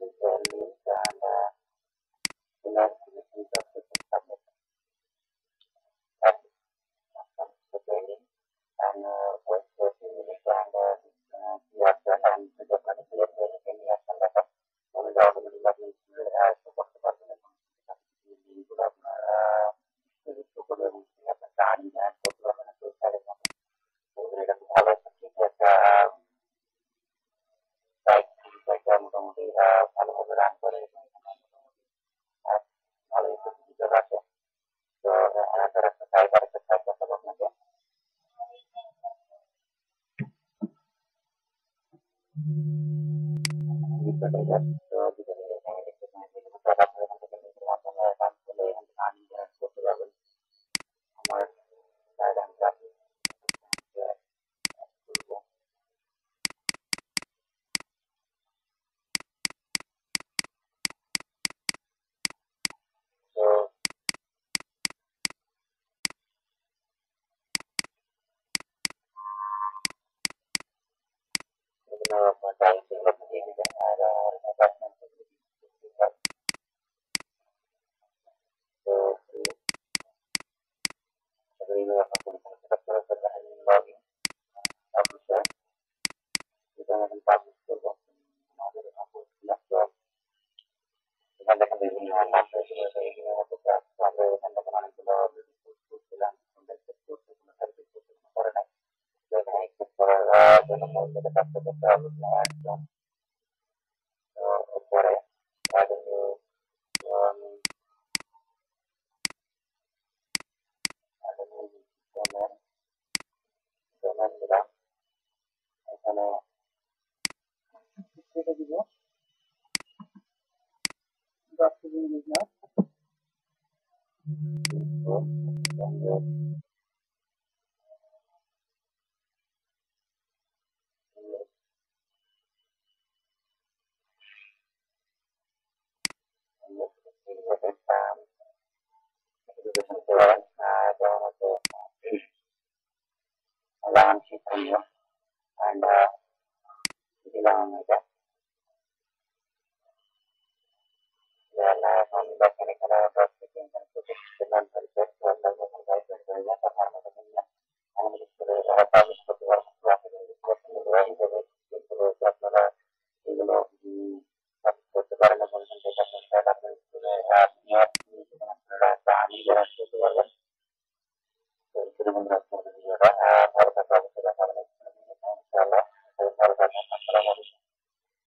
link and select the piece of the submit. That's it. The training and wait for a few minutes and the action and the particular training any action that will automatically support the person. মোটামুটি ভালোভাবে run করে ভালো video আছে। তো আমাদের একটা site আরেকটা site দেখাবো আপনাকে। তো এখানে দেখতে পাচ্ছেন আপনারা এখান থেকে লিঙ্কের মাধ্যমে অ্যাকাউন্ট খুলে এখান থেকে আর্নিং জেনারেট করতে পারবেন। আমার সাইট আমি চাচ্ছি করবো। তো বিভিন্ন টাইম সেগুলো আপনি দিয়ে দিবেন আর পাবলিশ করবো আমাদের এখান থেকে বিভিন্ন আমরা এখান থেকে অনেকগুলো করছিলাম করে নাই করার জন্য মূল্যটা কাজটা করতে হবে একদম পরে দিলাম এখানে দিব 10 সেকেন্ড দিলাম শিক্ষণীয় and দিলাম এটা এখন দেখেন এখানে 10 থেকে এখানে প্রতিষ্ঠান ধরেছে পাবলিশ করতে পারবো আপনারা